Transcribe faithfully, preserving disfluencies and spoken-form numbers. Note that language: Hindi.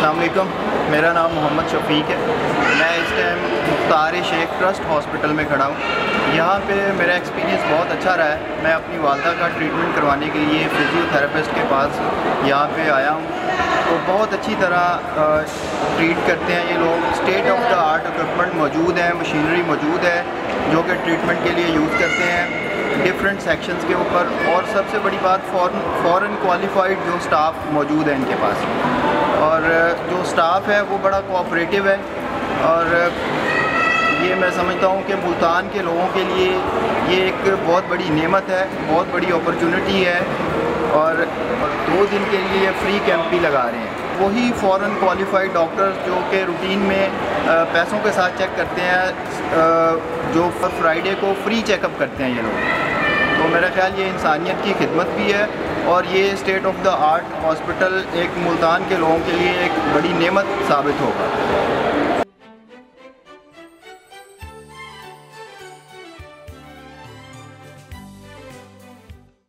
अस्सलाम वालेकुम, मेरा नाम मोहम्मद शफीक है। मैं इस time Mukhtar A Sheikh trust hospital में खड़ा हूँ। यहाँ पे मेरा एक्सपीरियंस बहुत अच्छा रहा है। मैं अपनी वालदा का ट्रीटमेंट करवाने के लिए फिजियोथेरेपिस्ट के पास यहाँ पे आया हूँ, तो बहुत अच्छी तरह ट्रीट करते हैं ये लोग। State of the art equipment मौजूद है, मशीनरी मौजूद है जो कि ट्रीटमेंट के लिए यूज़ करते हैं डिफरेंट सेक्शंस के ऊपर। और सबसे बड़ी बात, फ़ॉरन फ़ॉरन क्वालिफाइड जो स्टाफ मौजूद है इनके पास, और जो स्टाफ है वो बड़ा कोऑपरेटिव है। और ये मैं समझता हूँ कि मुल्तान के लोगों के लिए ये एक बहुत बड़ी नेमत है, बहुत बड़ी अपॉर्चुनिटी है। और दो दिन के लिए फ्री कैंप भी लगा रहे हैं। वही फ़ॉरन क्वालिफाइड डॉक्टर्स जो कि रूटीन में पैसों के साथ चेक करते हैं, जो फ्राइडे को फ्री चेकअप करते हैं ये लोग। तो मेरा ख़्याल ये इंसानियत की खिदमत भी है, और ये state of the art hospital एक मुल्तान के लोगों के लिए एक बड़ी नेमत साबित होगा।